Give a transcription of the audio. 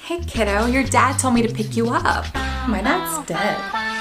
Hey kiddo, your dad told me to pick you up. My dad's dead.